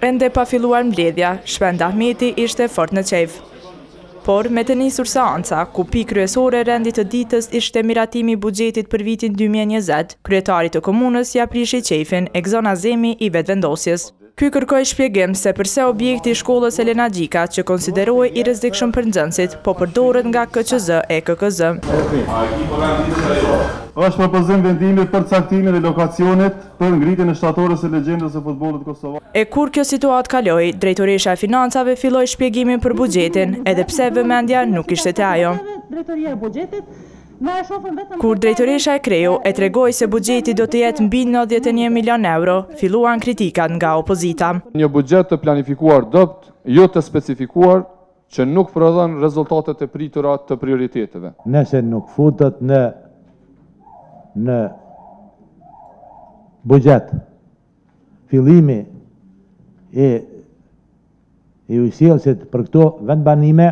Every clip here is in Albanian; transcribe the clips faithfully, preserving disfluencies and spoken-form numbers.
Ende pa filluar mbledhja, Shpend Ahmeti ishte fort në qejf. Por, me të nisur seanca, ku pikë kryesore e rendit të ditës ishte miratimi i buxhetit për vitin dy mijë e njëzet, kryetari të komunës ja prishi qejfin ekzonazemi i vetevendosjes. Ky kërkoi shpjegim se përse objekti i shkollës Elena Gjika, që konsiderohej i rrezikshëm për nxënësit, po përdoret nga K Q Z e K K Z. Është propozim vendimi për caktimin e lokacionit për ngritjen e shtatorës së legjendës së futbollit kosovar. E kur kjo situatë kaloi, Drejtoresha e Financave filloi shpjegimin për buxhetin, edhe pse vëmendja nuk ishte te ajo. Drejtoria e buxhetit Kur Drejtoresha e Kreu e tregoi se buxheti do të jetë mbi nëntëdhjetë e një milion euro, filluan kritikat nga opozita. Një buxhet të planifikuar dopt, jo të specifikuar, që nuk prodhon rezultatet e pritura të prioriteteve. Nëse nuk futet në në buxhet fillimi e e ujësjelësit për këto vendbanime,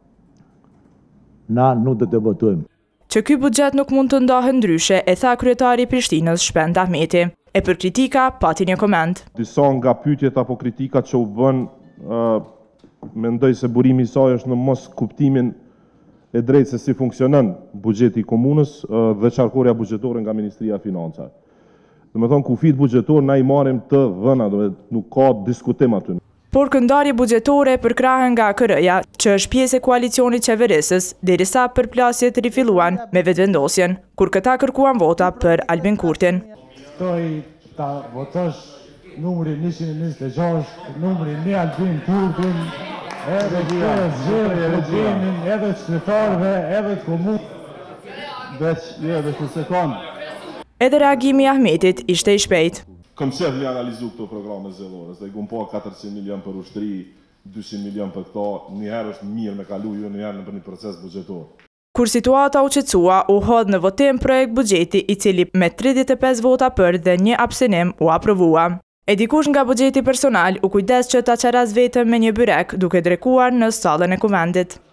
na nuk do të votojmë. Që ky buxhet nuk mund të ndahet ndryshe, e tha kryetari i Prishtinës Shpend Ahmeti. E për kritika pati një koment. Disa nga pyetjet apo kritikat që u bën, uh, mendoj se burimi i saj është në mos kuptimin e drejtë se si funksionon buxheti i komunës uh, dhe qarkuria buxhetore nga Ministria e Financave. Do të thonë kufit buxhetor na i marrim të dhëna, do të nuk ka diskutim aty. Por këndarje buxhetore përkrahen nga K R-ja, që është pjesë e koalicionit qeverisës, derisa përplasjet rifilluan me vetevendosjen, kur këta kërkuan vota për Albin Kurtin. Ftoj ta votosh numri njëqind e njëzet e gjashtë, numri një Albin Kurtin, edhe të zgjedhë problemin edhe të qytetarëve, edhe të komunë. Veç, jo, veç një sekond. Edhe reagimi i Ahmetit ishte i shpejt. Kom qef një analizu këto programe zellore, dhe i gum po katërqind milion për ushtri, dyqind milion për këto, njëherë është mirë me kalu ju, njëherë në për një proces buxhetor. Kur situata u qetësua, u hodh në votim projekt buxheti i cili me tridhjetë e pesë vota për dhe një abstenim u aprovua. E dikush nga buxheti personal u kujdes që ta qaras vetëm me një byrek duke drekuar në sallën e kuvendit.